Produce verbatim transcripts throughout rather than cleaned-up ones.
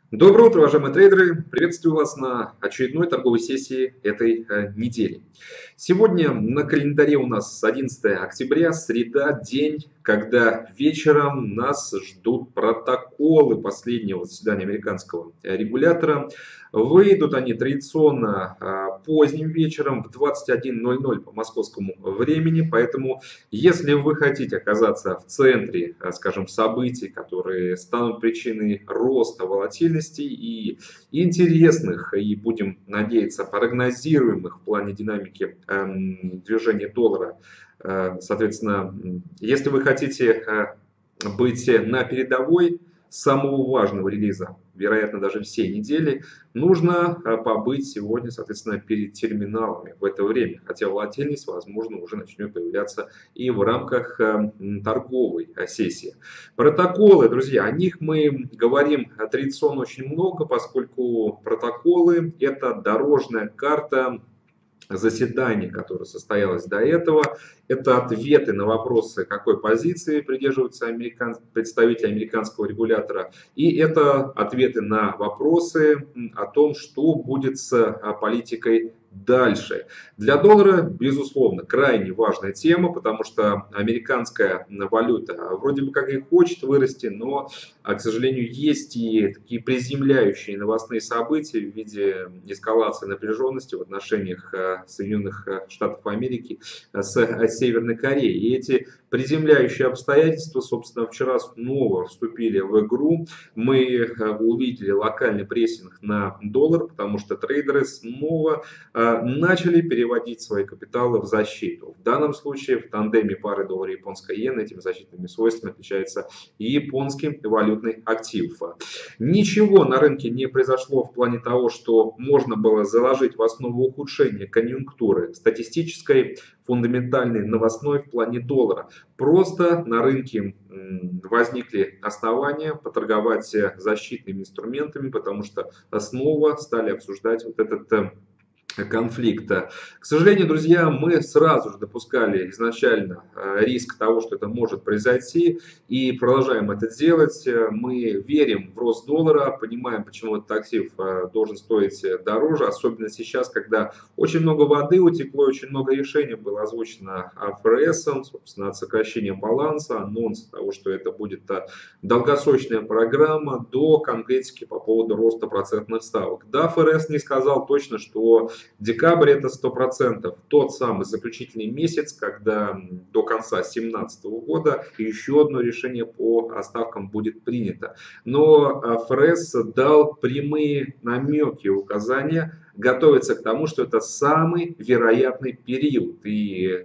Доброе утро, уважаемые трейдеры! Приветствую вас на очередной торговой сессии этой э, недели. Сегодня на календаре у нас одиннадцатое октября, среда, день, когда вечером нас ждут протоколы последнего заседания американского регулятора. Выйдут они традиционно э, поздним вечером в двадцать один ноль ноль по московскому времени, поэтому если вы хотите оказаться в центре, э, скажем, событий, которые станут причиной роста волатильности и интересных, и будем надеяться, прогнозируемых в плане динамики эм, движения доллара, э, соответственно, если вы хотите э, быть на передовой самого важного релиза, вероятно, даже всей недели, нужно э, побыть сегодня, соответственно, перед терминалами в это время. Хотя волатильность, возможно, уже начнет появляться и в рамках э, торговой э, сессии. Протоколы, друзья, о них мы говорим традиционно очень много, поскольку протоколы – это дорожная карта заседание, которое состоялось до этого. Это ответы на вопросы, какой позиции придерживаются американ... представители американского регулятора. И это ответы на вопросы о том, что будет с политикой дальше. Для доллара, безусловно, крайне важная тема, потому что американская валюта вроде бы как и хочет вырасти, но, к сожалению, есть и такие приземляющие новостные события в виде эскалации напряженности в отношениях Соединенных Штатов Америки с Северной Кореей. И эти приземляющие обстоятельства, собственно, вчера снова вступили в игру. Мы увидели локальный прессинг на доллар, потому что трейдеры снова начали переводить свои капиталы в защиту. В данном случае в тандеме пары доллара-японская иена этими защитными свойствами отличается и японский валютный актив. Ничего на рынке не произошло в плане того, что можно было заложить в основу ухудшения конъюнктуры статистической, фундаментальной, новостной в плане доллара. Просто на рынке возникли основания поторговать защитными инструментами, потому что снова стали обсуждать вот этот конфликта. К сожалению, друзья, мы сразу же допускали изначально риск того, что это может произойти, и продолжаем это делать. Мы верим в рост доллара, понимаем, почему этот актив должен стоить дороже, особенно сейчас, когда очень много воды утекло, очень много решений было озвучено ФРС, собственно, от сокращения баланса, анонс того, что это будет долгосрочная программа, до конкретики по поводу роста процентных ставок. Да, ФРС не сказал точно, что декабрь это сто процентов тот самый заключительный месяц, когда до конца две тысячи семнадцатого года еще одно решение по ставкам будет принято. Но ФРС дал прямые намеки, указания готовиться к тому, что это самый вероятный период. И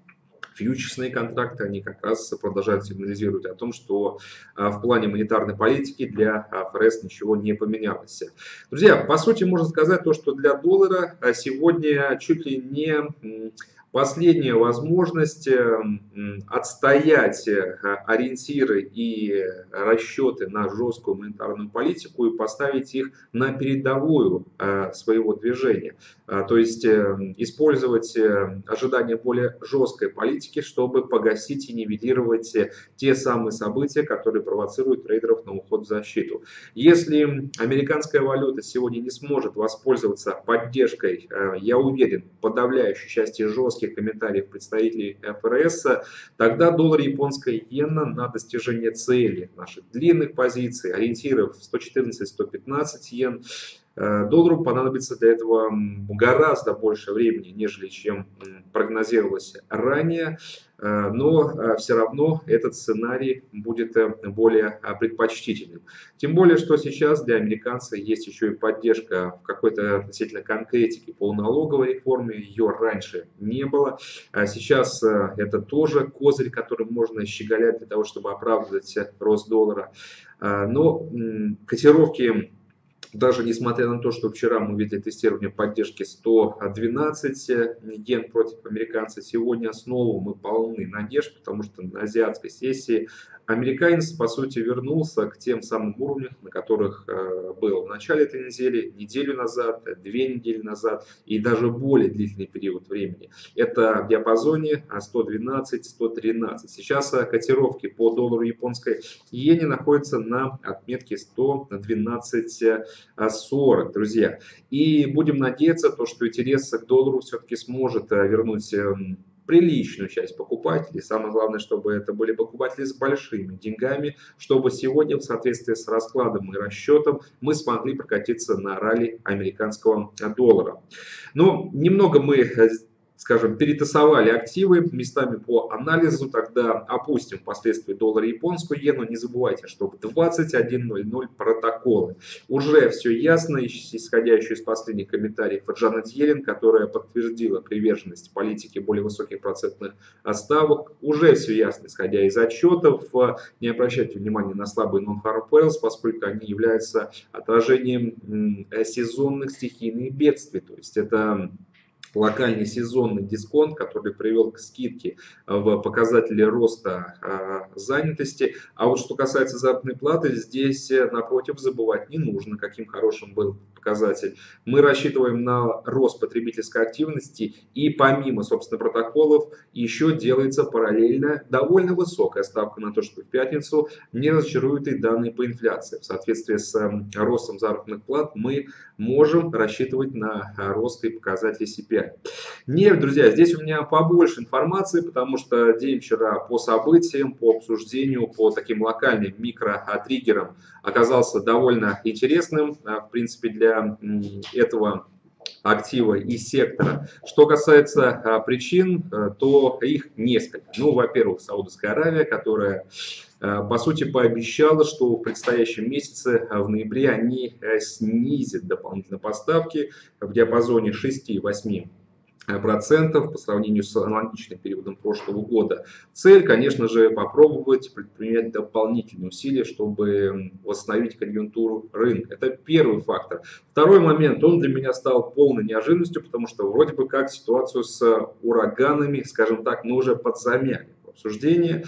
фьючерсные контракты, они как раз продолжают сигнализировать о том, что в плане монетарной политики для ФРС ничего не поменялось. Друзья, по сути можно сказать то, что для доллара сегодня чуть ли не последняя возможность отстоять ориентиры и расчеты на жесткую монетарную политику и поставить их на передовую своего движения. То есть использовать ожидания более жесткой политики, чтобы погасить и нивелировать те самые события, которые провоцируют трейдеров на уход в защиту. Если американская валюта сегодня не сможет воспользоваться поддержкой, я уверен, подавляющей части жестких комментариев представителей ФРС, тогда доллар японская иена на достижение цели наших длинных позиций, ориентиров сто четырнадцать — сто пятнадцать йен, доллару понадобится для этого гораздо больше времени, нежели чем прогнозировалось ранее, но все равно этот сценарий будет более предпочтительным. Тем более, что сейчас для американцев есть еще и поддержка в какой-то относительно конкретике по налоговой реформе, ее раньше не было. Сейчас это тоже козырь, которым можно щеголять для того, чтобы оправдывать рост доллара. Но котировки Даже несмотря на то, что вчера мы видели тестирование поддержки сто двенадцать йен против американца, сегодня снова мы полны надежд, потому что на азиатской сессии американец, по сути, вернулся к тем самым уровням, на которых был в начале этой недели, неделю назад, две недели назад и даже более длительный период времени. Это в диапазоне сто двенадцать — сто тринадцать. Сейчас котировки по доллару японской иене находятся на отметке сто двенадцать сорок, друзья. И будем надеяться, то, что интерес к доллару все-таки сможет вернуть приличную часть покупателей. Самое главное, чтобы это были покупатели с большими деньгами, чтобы сегодня в соответствии с раскладом и расчетом мы смогли прокатиться на ралли американского доллара. Но немного мы, скажем, перетасовали активы местами по анализу, тогда опустим впоследствии доллар и японскую иену. Не забывайте, что в двадцать один ноль ноль протоколы. Уже все ясно, исходя еще из последних комментариев Джанет Йеллен, которая подтвердила приверженность политике более высоких процентных ставок. Уже все ясно, исходя из отчетов. Не обращайте внимания на слабые non-farm payrolls, поскольку они являются отражением сезонных стихийных бедствий. То есть это локальный сезонный дисконт, который привел к скидке в показатели роста занятости. А вот что касается заработной платы, здесь напротив забывать не нужно, каким хорошим был показатель. Мы рассчитываем на рост потребительской активности, и помимо, собственно, протоколов еще делается параллельно довольно высокая ставка на то, что в пятницу не разочаруют и данные по инфляции. В соответствии с ростом заработных плат мы можем рассчитывать на рост и показателей си пи ай. Нефть, друзья, здесь у меня побольше информации, потому что день вчера по событиям, по обсуждению, по таким локальным микро-триггерам оказался довольно интересным, в принципе, для этого актива и сектора. Что касается а, причин, а, то их несколько. Ну, во-первых, Саудовская Аравия, которая, а, по сути, пообещала, что в предстоящем месяце, а, в ноябре, они а, снизят дополнительно поставки в диапазоне шесть-восемь процентов по сравнению с аналогичным периодом прошлого года. Цель, конечно же, попробовать предпринять дополнительные усилия, чтобы восстановить конъюнктуру рынка. Это первый фактор. Второй момент, он для меня стал полной неожиданностью, потому что вроде бы как ситуацию с ураганами, скажем так, мы уже подзамяли обсуждения,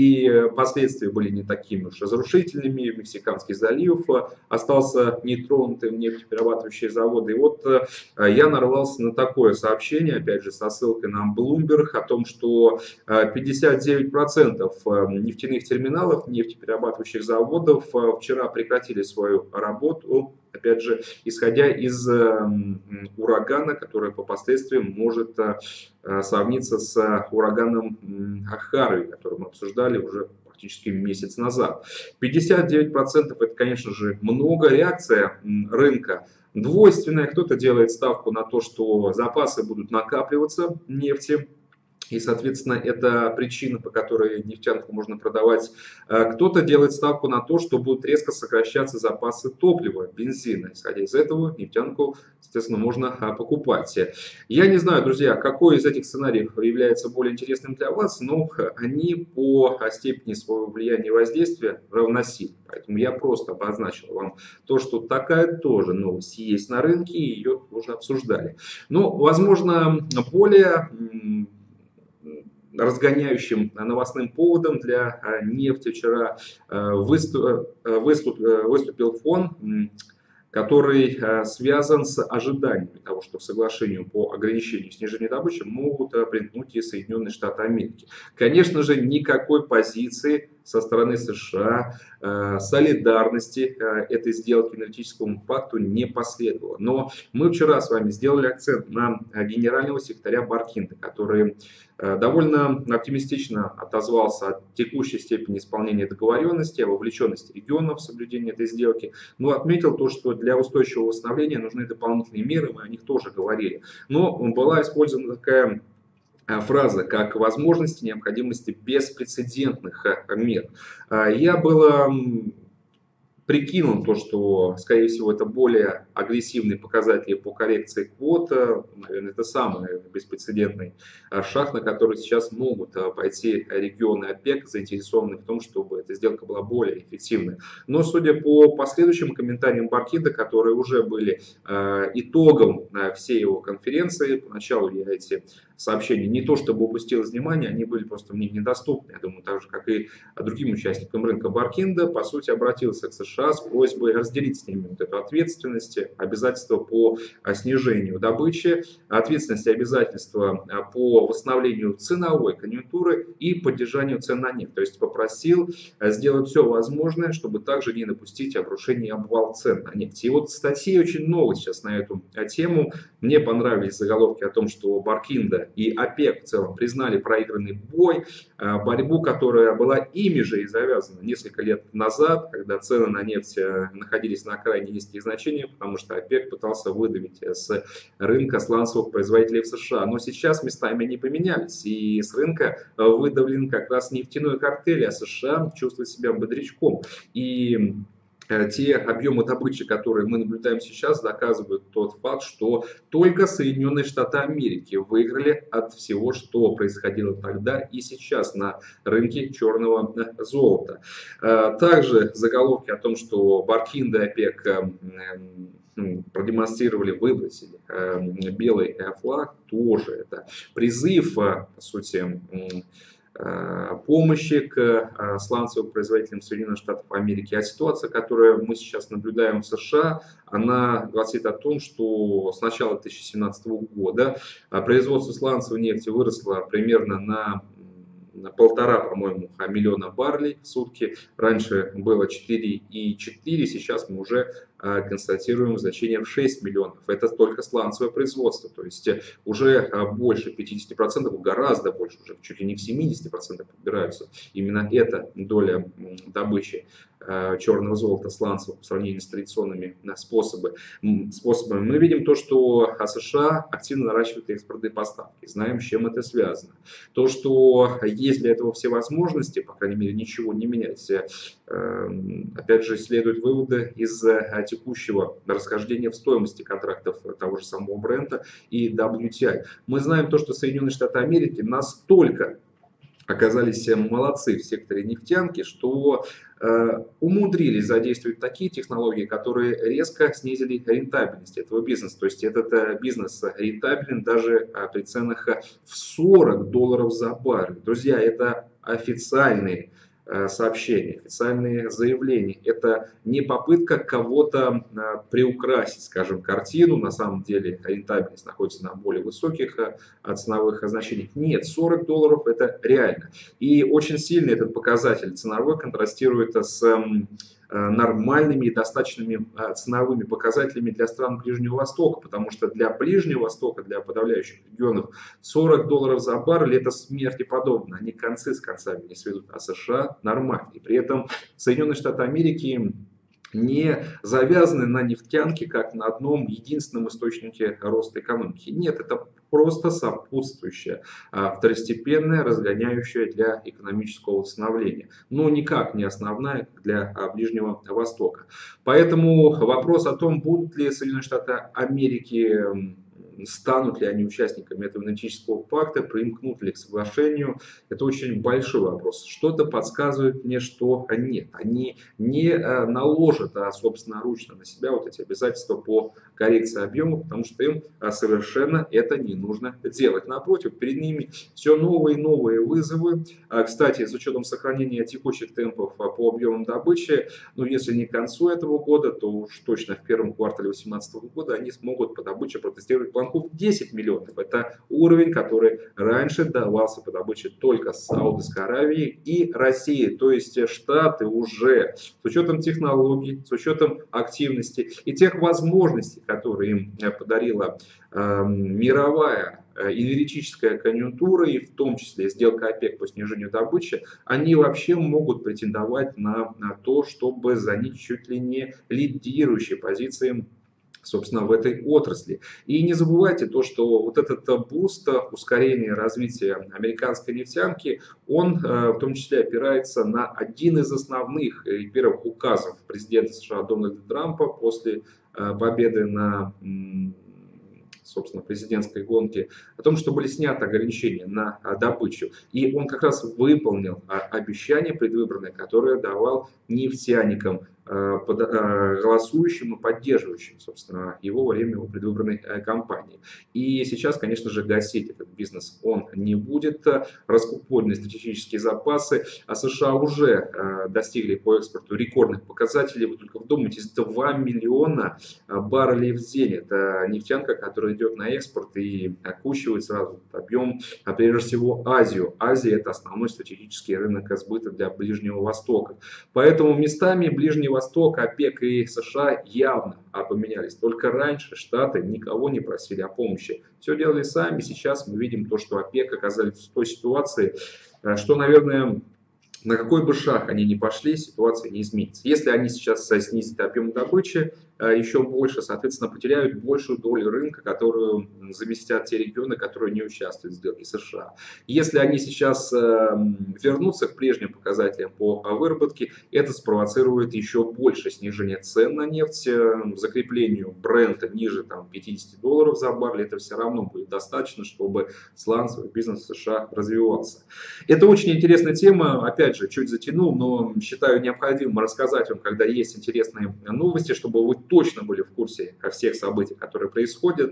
и последствия были не такими уж разрушительными. Мексиканский залив остался нетронутым, нефтеперерабатывающие заводы. И вот я нарвался на такое сообщение, опять же со ссылкой на Bloomberg, о том, что пятьдесят девять процентов нефтяных терминалов, нефтеперерабатывающих заводов вчера прекратили свою работу, опять же, исходя из урагана, который по последствиям может сравниться с ураганом Харви, который мы обсуждали уже практически месяц назад. пятьдесят девять процентов это, конечно же, много. Реакция рынка двойственная. Кто-то делает ставку на то, что запасы будут накапливаться нефти, и, соответственно, это причина, по которой нефтянку можно продавать. Кто-то делает ставку на то, что будут резко сокращаться запасы топлива, бензина. Исходя из этого, нефтянку, естественно, можно покупать. Я не знаю, друзья, какой из этих сценариев является более интересным для вас, но они по степени своего влияния и воздействия равносильны. Поэтому я просто обозначил вам то, что такая тоже новость есть на рынке, и ее уже обсуждали. Но, возможно, более разгоняющим новостным поводом для нефти вчера выступ, выступ, выступил фон, который связан с ожиданиями того, что к соглашению по ограничению снижения добычи могут примкнуть и Соединенные Штаты Америки. Конечно же, никакой позиции со стороны США, солидарности этой сделки энергетическому пакту не последовало. Но мы вчера с вами сделали акцент на генерального секретаря Баркинда, который довольно оптимистично отозвался о текущей степени исполнения договоренности, о вовлеченности регионов в соблюдение этой сделки, но отметил то, что для устойчивого восстановления нужны дополнительные меры, мы о них тоже говорили. Но была использована такая фраза, как возможности, необходимости беспрецедентных мер. Я был прикинул то, что, скорее всего, это более агрессивные показатели по коррекции квот. Наверное, это самый беспрецедентный шаг, на который сейчас могут пойти регионы ОПЕК, заинтересованы в том, чтобы эта сделка была более эффективной. Но судя по последующим комментариям Баркида, которые уже были итогом всей его конференции, поначалу я эти сообщения не то чтобы упустил из внимания, они были просто мне недоступны. Я думаю, так же, как и другим участникам рынка, Баркинда, по сути, обратился к США с просьбой разделить с ними вот эту ответственность, обязательства по снижению добычи, ответственность и обязательства по восстановлению ценовой конъюнктуры и поддержанию цен на нефть. То есть попросил сделать все возможное, чтобы также не допустить обрушения и обвал цен на нефть. И вот статей очень много сейчас на эту тему. Мне понравились заголовки о том, что Баркинда и ОПЕК в целом признали проигранный бой, борьбу, которая была ими же и завязана несколько лет назад, когда цены на нефть находились на крайне низких значениях, потому что ОПЕК пытался выдавить с рынка сланцевых производителей в США. Но сейчас местами они поменялись, и с рынка выдавлен как раз нефтяной картель, а США чувствует себя бодрячком. И те объемы добычи, которые мы наблюдаем сейчас, доказывают тот факт, что только Соединенные Штаты Америки выиграли от всего, что происходило тогда и сейчас на рынке черного золота. Также заголовки о том, что Баркинда и ОПЕК продемонстрировали, выбросили белый флаг, тоже это призыв, по сути, помощи к сланцевым производителям Соединенных Штатов Америки. А ситуация, которую мы сейчас наблюдаем в США, она гласит о том, что с начала две тысячи семнадцатого года производство сланцевой нефти выросло примерно на на полтора, по-моему, миллиона баррелей в сутки. Раньше было четыре и четыре, сейчас мы уже констатируем значение в шесть миллионов. Это только сланцевое производство, то есть уже больше пятидесяти процентов, гораздо больше, уже чуть ли не в семидесяти процентах подбираются именно эта доля добычи черного золота сланцевого по сравнению с традиционными способами. способами. Мы видим то, что США активно наращивают экспортные поставки. Знаем, с чем это связано. То, что есть для этого все возможности, по крайней мере, ничего не менять. Опять же, следуют выводы из текущего расхождения в стоимости контрактов того же самого Брента и дабл ю ти ай. Мы знаем то, что Соединенные Штаты Америки настолько оказались молодцы в секторе нефтянки, что э, умудрились задействовать такие технологии, которые резко снизили рентабельность этого бизнеса. То есть этот э, бизнес рентабелен даже э, при ценах в сорок долларов за баррель. Друзья, это официальные сообщения, официальные заявления. Это не попытка кого-то приукрасить, скажем, картину. На самом деле рентабельность находится на более высоких ценовых значениях. Нет, сорок долларов это реально. И очень сильно этот показатель ценовой контрастирует с нормальными и достаточными ценовыми показателями для стран Ближнего Востока, потому что для Ближнего Востока, для подавляющих регионов сорок долларов за баррель это смерти подобно, они концы с концами не сведут, а США нормально. И при этом Соединенные Штаты Америки не завязаны на нефтянке как на одном единственном источнике роста экономики. Нет, это просто сопутствующее, второстепенное, разгоняющее для экономического восстановления. Но никак не основная для Ближнего Востока. Поэтому вопрос о том, будут ли Соединенные Штаты Америки, станут ли они участниками этого энергетического пакта, примкнут ли к соглашению, это очень большой вопрос. Что-то подсказывает мне, что нет. Они не наложат а, собственноручно на себя вот эти обязательства по коррекции объема, потому что им совершенно это не нужно делать. Напротив, перед ними все новые и новые вызовы. Кстати, с учетом сохранения текущих темпов по объемам добычи, ну если не к концу этого года, то уж точно в первом квартале две тысячи восемнадцатого года они смогут по добыче протестировать планку в десять миллионов. Это уровень, который раньше давался по добыче только Саудовской Аравии и России. То есть Штаты уже с учетом технологий, с учетом активности и тех возможностей, которые им подарила э, мировая энергетическая конъюнктура и в том числе сделка ОПЕК по снижению добычи, они вообще могут претендовать на, на то, чтобы занять чуть ли не лидирующие позиции собственно, в этой отрасли. И не забывайте то, что вот этот буст, ускорение развития американской нефтянки, он в том числе опирается на один из основных и первых указов президента США Дональда Трампа после победы на, собственно, президентской гонке, о том, что были сняты ограничения на добычу. И он как раз выполнил обещание предвыборное, которое давал нефтяникам, голосующим и поддерживающим, собственно, его во время его предвыборной кампании. И сейчас, конечно же, гасить этот бизнес он не будет. Раскупоренные стратегические запасы, а США уже достигли по экспорту рекордных показателей. Вы только вдумайтесь, два миллиона баррелей в день. Это нефтянка, которая идет на экспорт и окучивает сразу объем, а прежде всего Азию. Азия — это основной стратегический рынок сбыта для Ближнего Востока. Поэтому местами Ближнего Восток, ОПЕК и США явно поменялись. Только раньше Штаты никого не просили о помощи. Все делали сами. Сейчас мы видим то, что ОПЕК оказались в той ситуации, что, наверное, на какой бы шаг они ни пошли, ситуация не изменится. Если они сейчас снизят объем добычи еще больше, соответственно, потеряют большую долю рынка, которую заместят те регионы, которые не участвуют в сделке США. Если они сейчас вернутся к прежним показателям по выработке, это спровоцирует еще больше снижение цен на нефть, закреплению бренда ниже там, пятидесяти долларов за баррель. Это все равно будет достаточно, чтобы сланцевый бизнес США развивался. Это очень интересная тема. Опять же, чуть затянул, но считаю необходимым рассказать вам, когда есть интересные новости, чтобы вы точно были в курсе всех событий, которые происходят.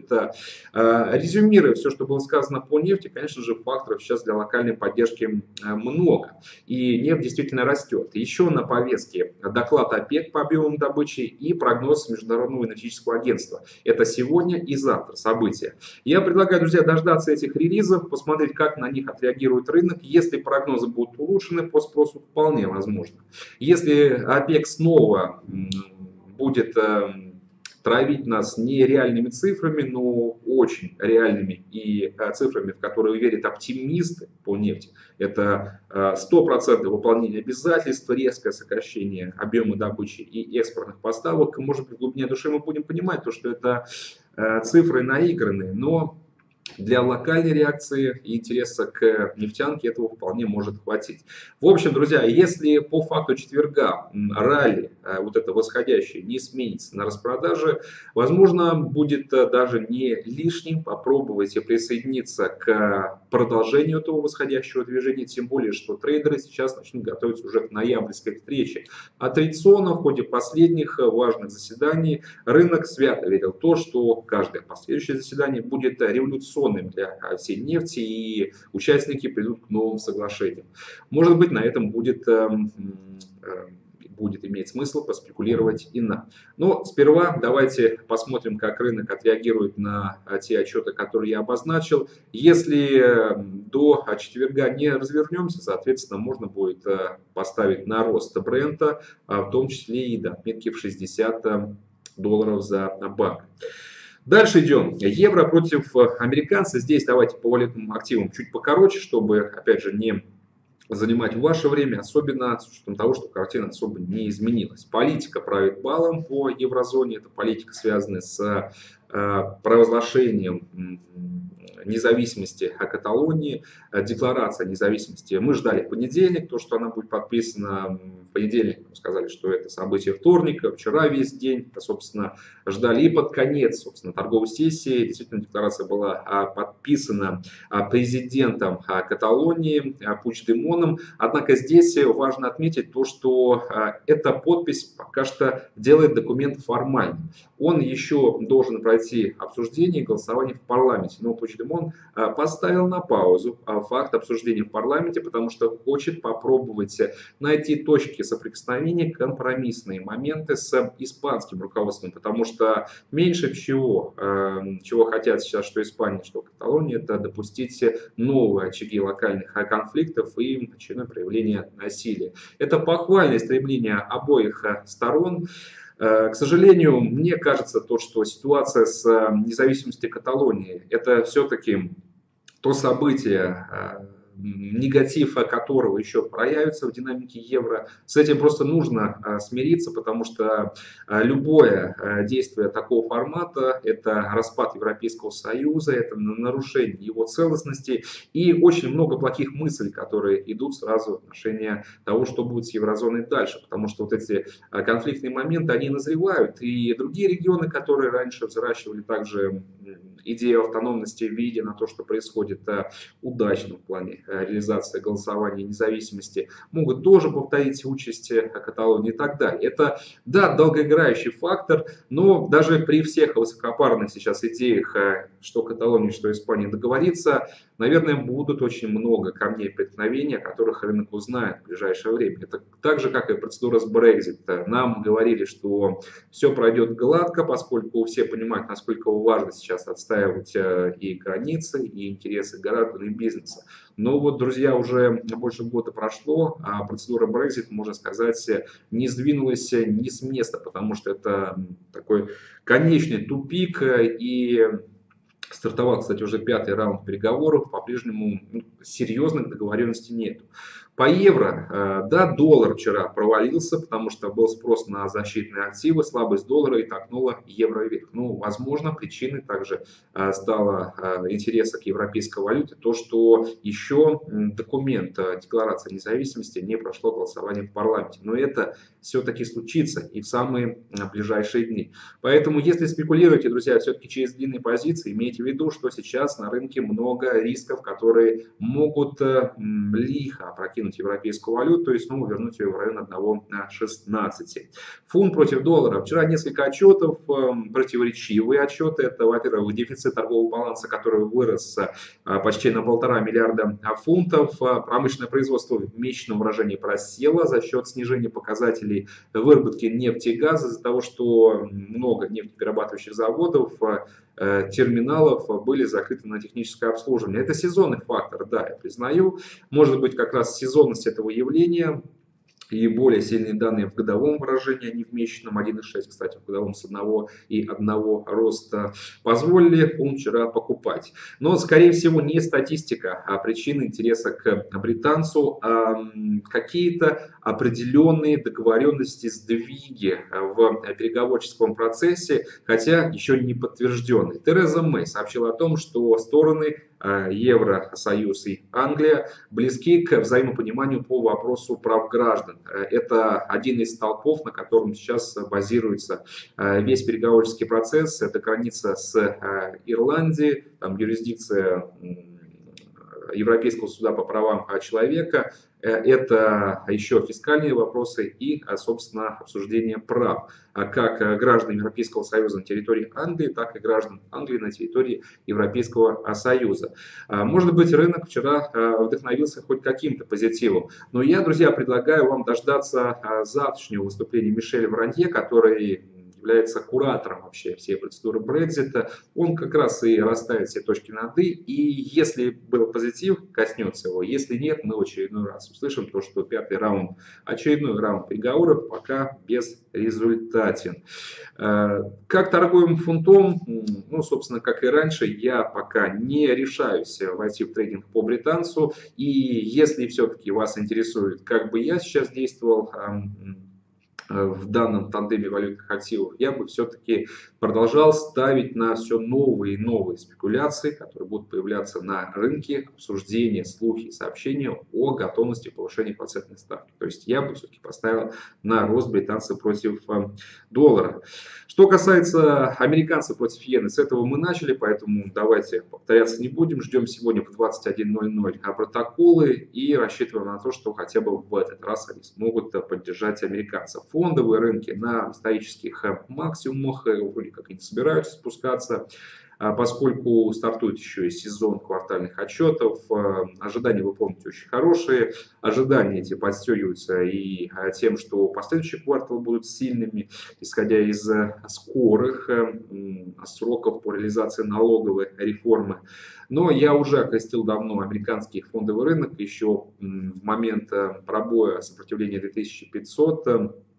Резюмируя все, что было сказано по нефти, конечно же, факторов сейчас для локальной поддержки много. И нефть действительно растет. Еще на повестке доклад ОПЕК по объемам добычи и прогноз Международного энергетического агентства. Это сегодня и завтра события. Я предлагаю, друзья, дождаться этих релизов, посмотреть, как на них отреагирует рынок. Если прогнозы будут улучшены по спросу, вполне возможно. Если ОПЕК снова будет э, травить нас не реальными цифрами, но очень реальными и э, цифрами, в которые верят оптимисты по нефти, это э, сто процентов выполнение обязательств, резкое сокращение объема добычи и экспортных поставок. Может быть, в глубине души мы будем понимать, то, что это э, цифры наигранные, но для локальной реакции и интереса к нефтянке этого вполне может хватить. В общем, друзья, если по факту четверга ралли, вот это восходящее, не сменится на распродаже, возможно, будет даже не лишним попробовать присоединиться к продолжению этого восходящего движения, тем более, что трейдеры сейчас начнут готовиться уже к ноябрьской встрече. А традиционно в ходе последних важных заседаний рынок свято верил в то, что каждое последующее заседание будет революционным для всей нефти, и участники придут к новым соглашениям. Может быть, на этом будет, э, э, будет иметь смысл поспекулировать и нам. Но сперва давайте посмотрим, как рынок отреагирует на те отчеты, которые я обозначил. Если до четверга не развернемся, соответственно, можно будет поставить на рост брента, в том числе и до отметки в шестьдесят долларов за баррель. Дальше идем. Евро против американца. Здесь давайте по валютным активам чуть покороче, чтобы, опять же, не занимать ваше время, особенно с учетом того, что картина особо не изменилась. Политика правит балом по еврозоне. Это политика, связанная с э, провозглашением независимости Каталонии, декларация независимости. Мы ждали в понедельник, то, что она будет подписана. В понедельник мы сказали, что это событие вторника, вчера весь день, собственно, ждали и под конец, собственно, торговой сессии. Действительно, декларация была подписана президентом Каталонии Пучдемоном. Однако здесь важно отметить то, что эта подпись пока что делает документ формальным. Он еще должен пройти обсуждение и голосование в парламенте. Но Пучдемон поставил на паузу факт обсуждения в парламенте, потому что хочет попробовать найти точки соприкосновения, компромиссные моменты с испанским руководством. Потому что меньше всего, чего хотят сейчас что Испания, что Каталония, это допустить новые очаги локальных конфликтов и очередное проявление насилия. Это похвальное стремление обоих сторон. К сожалению, мне кажется, то, что ситуация с независимостью Каталонии — это все-таки то событие, негатив которого еще проявится в динамике евро. С этим просто нужно смириться, потому что любое действие такого формата — это распад Европейского Союза, это нарушение его целостности и очень много плохих мыслей, которые идут сразу в отношении того, что будет с еврозоной дальше, потому что вот эти конфликтные моменты, они назревают, и другие регионы, которые раньше взращивали также идею автономности, видя на то, что происходит удачно в плане реализации голосования независимости, могут тоже повторить участь Каталонии и так далее. Это, да, долгоиграющий фактор, но даже при всех высокопарных сейчас идеях, что Каталония, что Испания договорится, наверное, будут очень много камней преткновения, о которых рынок узнает в ближайшее время. Это так же, как и процедура с Brexit. Нам говорили, что все пройдет гладко, поскольку все понимают, насколько важно сейчас отстаивать и границы, и интересы граждан, и бизнеса. Но вот, друзья, уже больше года прошло, а процедура Brexit, можно сказать, не сдвинулась ни с места, потому что это такой конечный тупик, и стартовал, кстати, уже пятый раунд переговоров, по-прежнему серьезных договоренностей нет. По евро, да, доллар вчера провалился, потому что был спрос на защитные активы, слабость доллара и толкнула евро вверх. Ну, возможно, причиной также стало интереса к европейской валюте то, что еще документ Декларации независимости не прошло голосование в парламенте. Но это все-таки случится и в самые ближайшие дни. Поэтому, если спекулируете, друзья, все-таки через длинные позиции, имейте в виду, что сейчас на рынке много рисков, которые могут лихо опрокинуть европейскую валюту, то есть снова вернуть ее в район одного шестнадцати. Фунт против доллара. Вчера несколько отчетов, противоречивые отчеты. Это, во-первых, дефицит торгового баланса, который вырос почти на полтора миллиарда фунтов. Промышленное производство в месячном выражении просело за счет снижения показателей выработки нефти и газа, из-за того, что много нефтеперерабатывающих заводов, терминалов были закрыты на техническое обслуживание. Это сезонный фактор, да, я признаю. Может быть, как раз сезонность этого явления и более сильные данные в годовом выражении, а не в месячном, один и шесть, кстати, в годовом с одного и одного роста, позволили фунт вчера покупать. Но, скорее всего, не статистика, а причина интереса к британцу, а какие-то определенные договоренности, сдвиги в переговорческом процессе, хотя еще не подтвержденные. Тереза Мэй сообщила о том, что стороны Евросоюз и Англия близки к взаимопониманию по вопросу прав граждан. Это один из столпов, на котором сейчас базируется весь переговорческий процесс. Это граница с Ирландией, там юрисдикция Европейского суда по правам человека. Это еще фискальные вопросы и, собственно, обсуждение прав как граждан Европейского Союза на территории Англии, так и граждан Англии на территории Европейского Союза. Может быть, рынок вчера вдохновился хоть каким-то позитивом, но я, друзья, предлагаю вам дождаться завтрашнего выступления Мишеля Вранье, который является куратором вообще всей процедуры Брексита. Он как раз и расставит все точки над «и». И если был позитив, коснется его. Если нет, мы в очередной раз услышим то, что пятый раунд, очередной раунд переговоров пока безрезультатен. Как торгуем фунтом? Ну, собственно, как и раньше, я пока не решаюсь войти в трейдинг по британцу. И если все-таки вас интересует, как бы я сейчас действовал в данном тандеме валютных активов, я бы все-таки продолжал ставить на все новые и новые спекуляции, которые будут появляться на рынке, обсуждения, слухи, сообщения о готовности повышения процентной ставки. То есть я бы все-таки поставил на рост британца против доллара. Что касается американцев против иены, с этого мы начали, поэтому давайте повторяться не будем. Ждем сегодня в двадцать один ноль ноль протоколы и рассчитываем на то, что хотя бы в этот раз они смогут поддержать американцев. Фондовые рынки на исторических максимумах, вроде как и не собираются спускаться, поскольку стартует еще и сезон квартальных отчетов. Ожидания, вы помните, очень хорошие. Ожидания эти подстегиваются и тем, что последующие кварталы будут сильными, исходя из скорых сроков по реализации налоговой реформы. Но я уже окрестил давно американский фондовый рынок еще в момент пробоя сопротивления две тысячи пятьсот.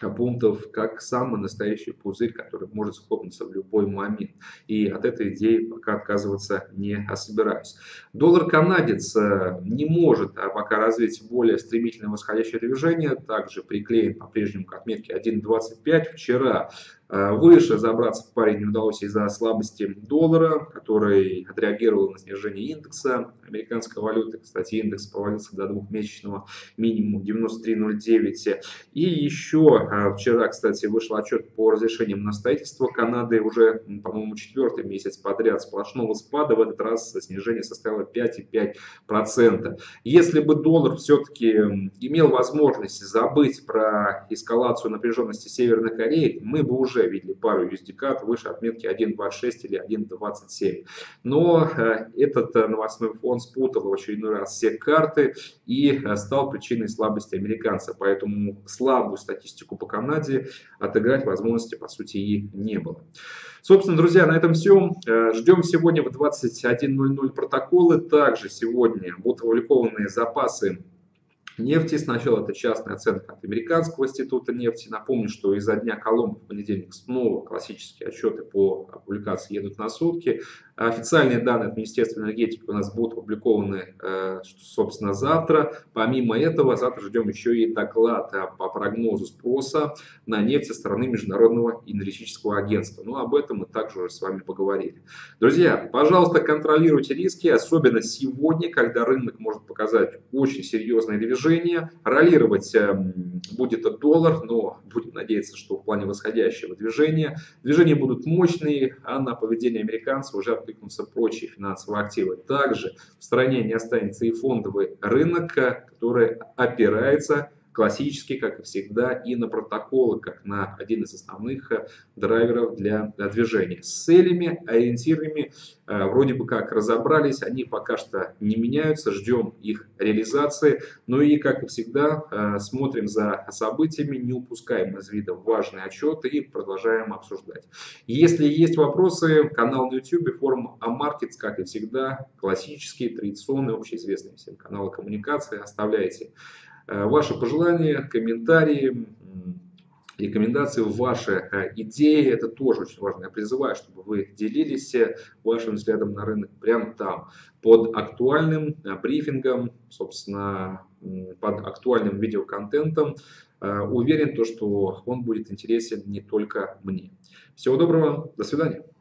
пунктов как самый настоящий пузырь, который может схлопнуться в любой момент. И от этой идеи пока отказываться не собираюсь. Доллар-канадец не может пока развить более стремительное восходящее движение. Также приклеен по-прежнему к отметке один двадцать пять. Вчера выше забраться в паре не удалось из-за слабости доллара, который отреагировал на снижение индекса американской валюты. Кстати, индекс повалился до двухмесячного минимума девяносто три ноль девять. И еще вчера, кстати, вышел отчет по разрешениям на строительство Канады. Уже, по-моему, четвертый месяц подряд сплошного спада. В этот раз снижение составило пять и пять десятых процента. Если бы доллар все-таки имел возможность забыть про эскалацию напряженности Северной Кореи, мы бы уже видели пару ю эс ди-кат выше отметки один двадцать шесть или один двадцать семь. Но э, этот э, новостной фон спутал в очередной раз все карты и э, стал причиной слабости американца. Поэтому слабую статистику по Канаде отыграть возможности по сути и не было. Собственно, друзья, на этом все. Э, ждем сегодня в двадцать один ноль ноль протоколы. Также сегодня будут опубликованы запасы нефти. Сначала это частная оценка от Американского института нефти. Напомню, что из-за дня Колумба в понедельник снова классические отчеты по публикации едут на сутки. Официальные данные от Министерства энергетики у нас будут опубликованы, собственно, завтра. Помимо этого, завтра ждем еще и доклад по прогнозу спроса на нефть со стороны Международного энергетического агентства. Ну, об этом мы также уже с вами поговорили. Друзья, пожалуйста, контролируйте риски, особенно сегодня, когда рынок может показать очень серьезные движения. Роллировать будет доллар, но будем надеяться, что в плане восходящего движения движения будут мощные, а на поведение американцев уже откликнутся прочие финансовые активы. Также в стране не останется и фондовый рынок, который опирается классически, как и всегда, и на протоколы, как на один из основных драйверов для движения. С целями, ориентирами вроде бы как разобрались, они пока что не меняются, ждем их реализации. Ну и, как и всегда, смотрим за событиями, не упускаем из вида важные отчеты и продолжаем обсуждать. Если есть вопросы, канал на YouTube, форум Амаркетс, как и всегда, классические, традиционные, общеизвестные всем каналы коммуникации, оставляйте ваши пожелания, комментарии, рекомендации, ваши идеи. Это тоже очень важно. Я призываю, чтобы вы делились вашим взглядом на рынок прямо там, под актуальным брифингом, собственно, под актуальным видеоконтентом. Уверен, то, что он будет интересен не только мне. Всего доброго, до свидания.